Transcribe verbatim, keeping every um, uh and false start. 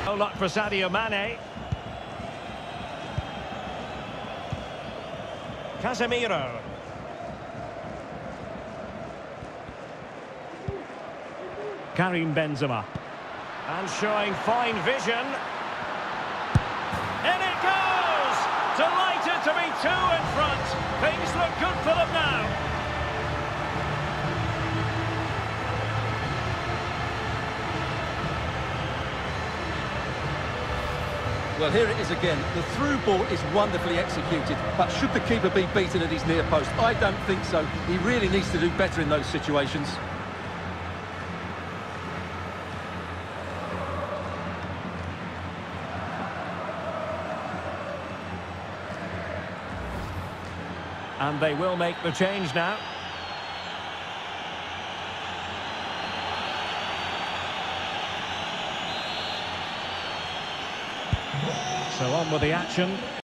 No luck for Sadio Mane. Casemiro. Karim Benzema. And showing fine vision. In it goes! Delighted to be two in front. Things look good for them now. Well, here it is again. The through ball is wonderfully executed, but should the keeper be beaten at his near post? I don't think so. He really needs to do better in those situations. And they will make the change now. So on with the action.